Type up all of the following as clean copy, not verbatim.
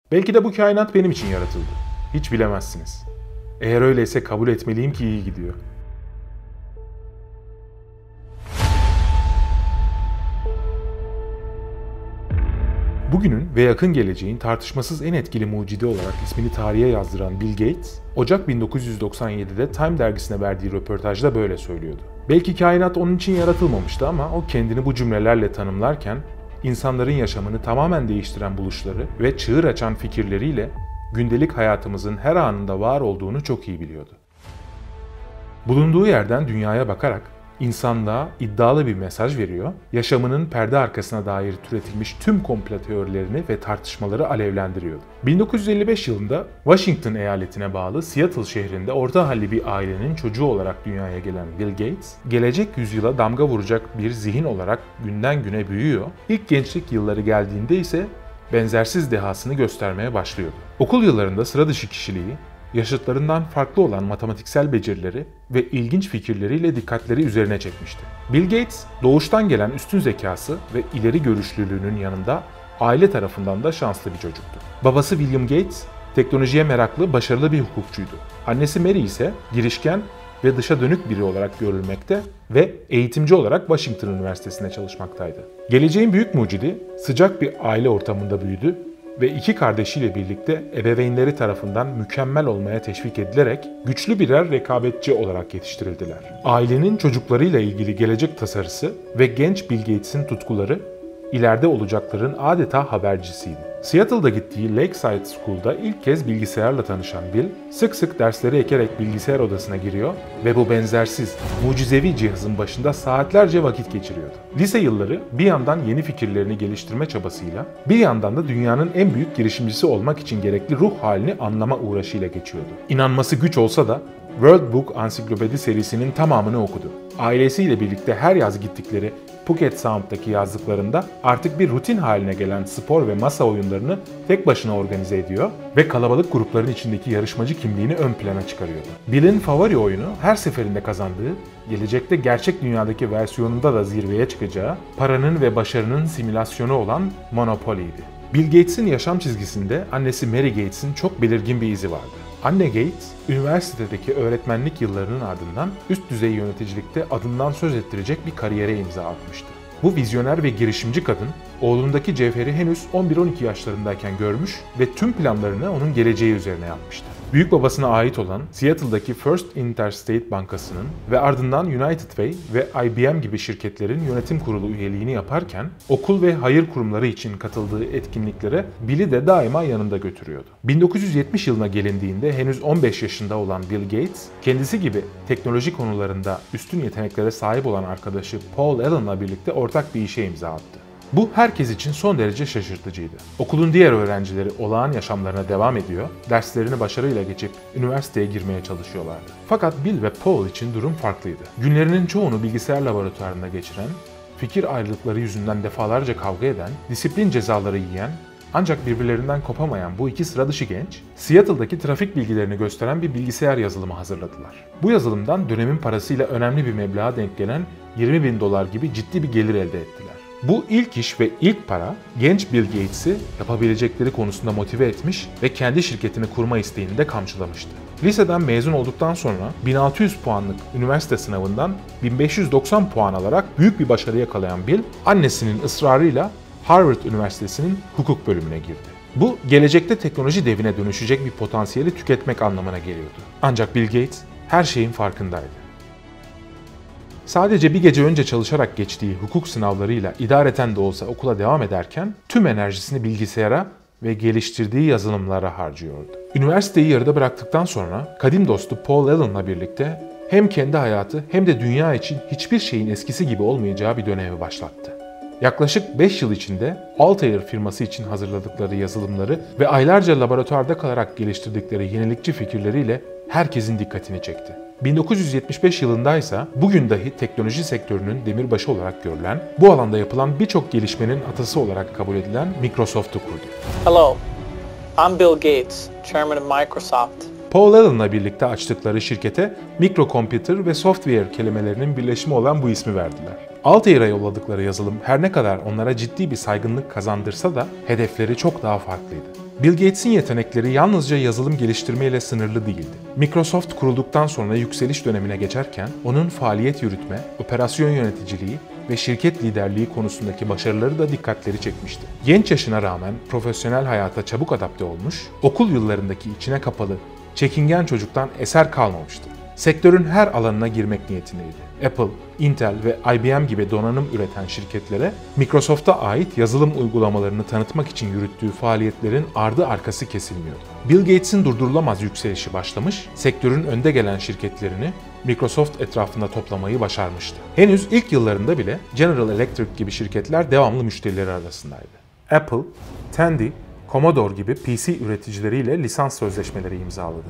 Belki de bu kainat benim için yaratıldı. Hiç bilemezsiniz. Eğer öyleyse kabul etmeliyim ki iyi gidiyor. Bugünün ve yakın geleceğin tartışmasız en etkili mucidi olarak ismini tarihe yazdıran Bill Gates, Ocak 1997'de Time dergisine verdiği röportajda böyle söylüyordu. Belki kainat onun için yaratılmamıştı ama o kendini bu cümlelerle tanımlarken, insanların yaşamını tamamen değiştiren buluşları ve çığır açan fikirleriyle gündelik hayatımızın her anında var olduğunu çok iyi biliyordu. Bulunduğu yerden dünyaya bakarak insanlığa iddialı bir mesaj veriyor, yaşamının perde arkasına dair türetilmiş tüm komplo teorilerini ve tartışmaları alevlendiriyordu. 1955 yılında Washington eyaletine bağlı Seattle şehrinde orta halli bir ailenin çocuğu olarak dünyaya gelen Bill Gates, gelecek yüzyıla damga vuracak bir zihin olarak günden güne büyüyor. İlk gençlik yılları geldiğinde ise benzersiz dehasını göstermeye başlıyordu. Okul yıllarında sıra dışı kişiliği, yaşıtlarından farklı olan matematiksel becerileri ve ilginç fikirleriyle dikkatleri üzerine çekmişti. Bill Gates, doğuştan gelen üstün zekası ve ileri görüşlülüğünün yanında aile tarafından da şanslı bir çocuktu. Babası William Gates, teknolojiye meraklı, başarılı bir hukukçuydu. Annesi Mary ise girişken ve dışa dönük biri olarak görülmekte ve eğitimci olarak Washington Üniversitesi'nde çalışmaktaydı. Geleceğin büyük mucidi, sıcak bir aile ortamında büyüdü ve iki kardeşiyle birlikte ebeveynleri tarafından mükemmel olmaya teşvik edilerek güçlü birer rekabetçi olarak yetiştirildiler. Ailenin çocuklarıyla ilgili gelecek tasarısı ve genç Bill Gates'in tutkuları ileride olacakların adeta habercisiydi. Seattle'da gittiği Lakeside School'da ilk kez bilgisayarla tanışan Bill, sık sık dersleri ekerek bilgisayar odasına giriyor ve bu benzersiz, mucizevi cihazın başında saatlerce vakit geçiriyordu. Lise yılları bir yandan yeni fikirlerini geliştirme çabasıyla, bir yandan da dünyanın en büyük girişimcisi olmak için gerekli ruh halini anlama uğraşıyla geçiyordu. İnanması güç olsa da World Book Ansiklopedi serisinin tamamını okudu. Ailesiyle birlikte her yaz gittikleri Puget Sound'daki yazlıklarında artık bir rutin haline gelen spor ve masa oyunlarını tek başına organize ediyor ve kalabalık grupların içindeki yarışmacı kimliğini ön plana çıkarıyordu. Bill'in favori oyunu her seferinde kazandığı, gelecekte gerçek dünyadaki versiyonunda da zirveye çıkacağı, paranın ve başarının simülasyonu olan Monopoly'ydi. Bill Gates'in yaşam çizgisinde annesi Mary Gates'in çok belirgin bir izi vardı. Anne Gates, üniversitedeki öğretmenlik yıllarının ardından üst düzey yöneticilikte adından söz ettirecek bir kariyere imza atmıştı. Bu vizyoner ve girişimci kadın, oğlundaki cevheri henüz 11-12 yaşlarındayken görmüş ve tüm planlarını onun geleceği üzerine yapmıştı. Büyük babasına ait olan Seattle'daki First Interstate Bankası'nın ve ardından United Way ve IBM gibi şirketlerin yönetim kurulu üyeliğini yaparken okul ve hayır kurumları için katıldığı etkinliklere Bill'i de daima yanında götürüyordu. 1970 yılına gelindiğinde henüz 15 yaşında olan Bill Gates, kendisi gibi teknoloji konularında üstün yeteneklere sahip olan arkadaşı Paul Allen'la birlikte ortak bir işe imza attı. Bu herkes için son derece şaşırtıcıydı. Okulun diğer öğrencileri olağan yaşamlarına devam ediyor, derslerini başarıyla geçip üniversiteye girmeye çalışıyorlardı. Fakat Bill ve Paul için durum farklıydı. Günlerinin çoğunu bilgisayar laboratuvarında geçiren, fikir ayrılıkları yüzünden defalarca kavga eden, disiplin cezaları yiyen, ancak birbirlerinden kopamayan bu iki sıra dışı genç, Seattle'daki trafik bilgilerini gösteren bir bilgisayar yazılımı hazırladılar. Bu yazılımdan dönemin parasıyla önemli bir meblağa denk gelen $20.000 gibi ciddi bir gelir elde ettiler. Bu ilk iş ve ilk para genç Bill Gates'i yapabilecekleri konusunda motive etmiş ve kendi şirketini kurma isteğini de kamçılamıştı. Liseden mezun olduktan sonra 1600 puanlık üniversite sınavından 1590 puan alarak büyük bir başarı yakalayan Bill, annesinin ısrarıyla Harvard Üniversitesi'nin hukuk bölümüne girdi. Bu, gelecekte teknoloji devine dönüşecek bir potansiyeli tüketmek anlamına geliyordu. Ancak Bill Gates her şeyin farkındaydı. Sadece bir gece önce çalışarak geçtiği hukuk sınavlarıyla idareten de olsa okula devam ederken tüm enerjisini bilgisayara ve geliştirdiği yazılımlara harcıyordu. Üniversiteyi yarıda bıraktıktan sonra kadim dostu Paul Allen'la birlikte hem kendi hayatı hem de dünya için hiçbir şeyin eskisi gibi olmayacağı bir dönemi başlattı. Yaklaşık 5 yıl içinde Altair firması için hazırladıkları yazılımları ve aylarca laboratuvarda kalarak geliştirdikleri yenilikçi fikirleriyle herkesin dikkatini çekti. 1975 yılında ise bugün dahi teknoloji sektörünün demirbaşı olarak görülen, bu alanda yapılan birçok gelişmenin atası olarak kabul edilen Microsoft'u kurdu. Hello, I'm Bill Gates, Chairman of Microsoft. Paul Allen'la birlikte açtıkları şirkete microcomputer ve software kelimelerinin birleşimi olan bu ismi verdiler. Altair'a yolladıkları yazılım her ne kadar onlara ciddi bir saygınlık kazandırsa da hedefleri çok daha farklıydı. Bill Gates'in yetenekleri yalnızca yazılım geliştirmeyle sınırlı değildi. Microsoft kurulduktan sonra yükseliş dönemine geçerken onun faaliyet yürütme, operasyon yöneticiliği ve şirket liderliği konusundaki başarıları da dikkatleri çekmişti. Genç yaşına rağmen profesyonel hayata çabuk adapte olmuş, okul yıllarındaki içine kapalı, çekingen çocuktan eser kalmamıştı. Sektörün her alanına girmek niyetindeydi. Apple, Intel ve IBM gibi donanım üreten şirketlere Microsoft'a ait yazılım uygulamalarını tanıtmak için yürüttüğü faaliyetlerin ardı arkası kesilmiyordu. Bill Gates'in durdurulamaz yükselişi başlamış, sektörün önde gelen şirketlerini Microsoft etrafında toplamayı başarmıştı. Henüz ilk yıllarında bile General Electric gibi şirketler devamlı müşterileri arasındaydı. Apple, Tandy, Commodore gibi PC üreticileriyle lisans sözleşmeleri imzaladı.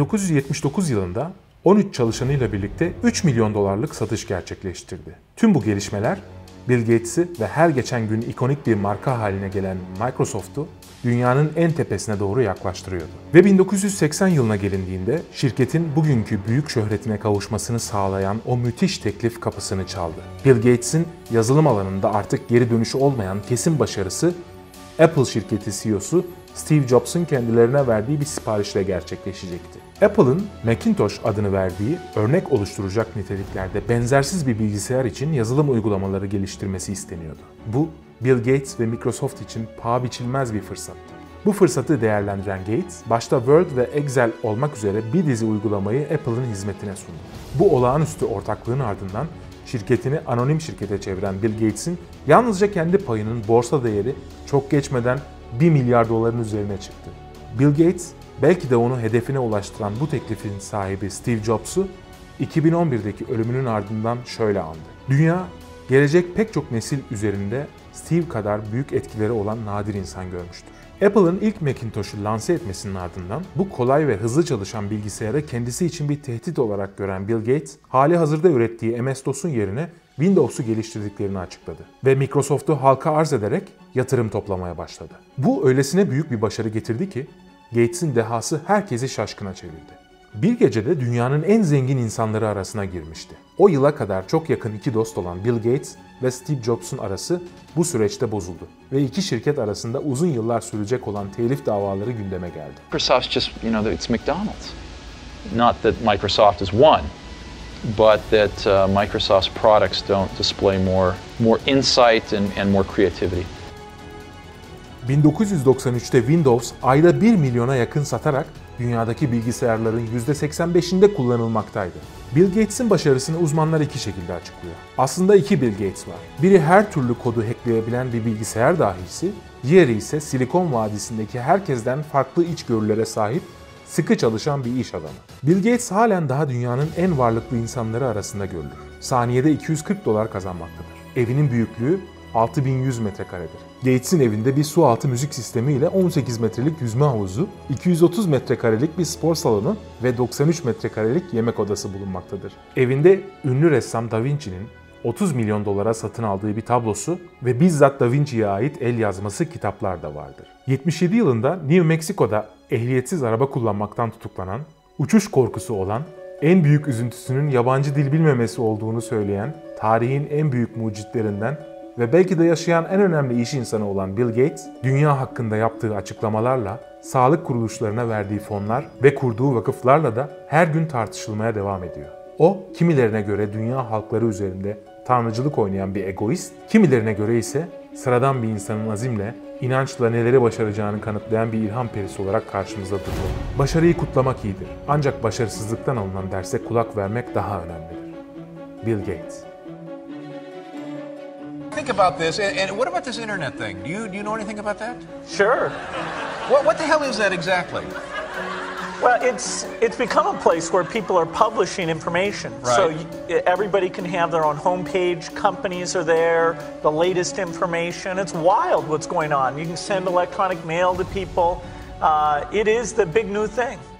1979 yılında 13 çalışanıyla birlikte 3 milyon dolarlık satış gerçekleştirdi. Tüm bu gelişmeler Bill Gates'i ve her geçen gün ikonik bir marka haline gelen Microsoft'u dünyanın en tepesine doğru yaklaştırıyordu. Ve 1980 yılına gelindiğinde şirketin bugünkü büyük şöhretine kavuşmasını sağlayan o müthiş teklif kapısını çaldı. Bill Gates'in yazılım alanında artık geri dönüşü olmayan kesin başarısı Apple şirketi CEO'su Steve Jobs'un kendilerine verdiği bir siparişle gerçekleşecekti. Apple'ın Macintosh adını verdiği örnek oluşturacak niteliklerde benzersiz bir bilgisayar için yazılım uygulamaları geliştirmesi isteniyordu. Bu, Bill Gates ve Microsoft için paha biçilmez bir fırsattı. Bu fırsatı değerlendiren Gates, başta Word ve Excel olmak üzere bir dizi uygulamayı Apple'ın hizmetine sundu. Bu olağanüstü ortaklığın ardından şirketini anonim şirkete çeviren Bill Gates'in yalnızca kendi payının borsa değeri çok geçmeden 1 milyar doların üzerine çıktı. Bill Gates, belki de onu hedefine ulaştıran bu teklifin sahibi Steve Jobs'u 2011'deki ölümünün ardından şöyle andı. Dünya, gelecek pek çok nesil üzerinde Steve kadar büyük etkileri olan nadir insan görmüştür. Apple'ın ilk Macintosh'u lanse etmesinin ardından bu kolay ve hızlı çalışan bilgisayarı kendisi için bir tehdit olarak gören Bill Gates, hali hazırda ürettiği MS-DOS'un yerine Windows'u geliştirdiklerini açıkladı ve Microsoft'u halka arz ederek yatırım toplamaya başladı. Bu öylesine büyük bir başarı getirdi ki Gates'in dehası herkesi şaşkına çevirdi. Bir gecede dünyanın en zengin insanları arasına girmişti. O yıla kadar çok yakın iki dost olan Bill Gates ve Steve Jobs'un arası bu süreçte bozuldu ve iki şirket arasında uzun yıllar sürecek olan telif davaları gündeme geldi. Microsoft's just, it's McDonald's. Not that Microsoft has won, but that Microsoft's products don't display more insight and more creativity. 1993'te Windows ayda 1 milyona yakın satarak dünyadaki bilgisayarların %85'inde kullanılmaktaydı. Bill Gates'in başarısını uzmanlar iki şekilde açıklıyor. Aslında iki Bill Gates var. Biri her türlü kodu hackleyebilen bir bilgisayar dahisi, diğeri ise Silikon Vadisi'ndeki herkesten farklı içgörülere sahip, sıkı çalışan bir iş adamı. Bill Gates halen daha dünyanın en varlıklı insanları arasında görülür. Saniyede 240 dolar kazanmaktadır. Evinin büyüklüğü 6100 metrekaredir. Gates'in evinde bir su altı müzik sistemi ile 18 metrelik yüzme havuzu, 230 metrekarelik bir spor salonu ve 93 metrekarelik yemek odası bulunmaktadır. Evinde ünlü ressam Da Vinci'nin 30 milyon dolara satın aldığı bir tablosu ve bizzat Da Vinci'ye ait el yazması kitaplar da vardır. 77 yılında New Mexico'da ehliyetsiz araba kullanmaktan tutuklanan, uçuş korkusu olan, en büyük üzüntüsünün yabancı dil bilmemesi olduğunu söyleyen, tarihin en büyük mucitlerinden ve belki de yaşayan en önemli iş insanı olan Bill Gates, dünya hakkında yaptığı açıklamalarla, sağlık kuruluşlarına verdiği fonlar ve kurduğu vakıflarla da her gün tartışılmaya devam ediyor. O, kimilerine göre dünya halkları üzerinde tanrıcılık oynayan bir egoist, kimilerine göre ise sıradan bir insanın azimle, inançla neleri başaracağını kanıtlayan bir ilham perisi olarak karşımıza duruyor. Başarıyı kutlamak iyidir. Ancak başarısızlıktan alınan derse kulak vermek daha önemlidir. Bill Gates. Think about this, and what about this internet thing? Do you know anything about that? Sure. What the hell is that exactly? Well, it's become a place where people are publishing information. Right. So everybody can have their own homepage. Companies are there. The latest information. It's wild what's going on. You can send electronic mail to people. It is the big new thing.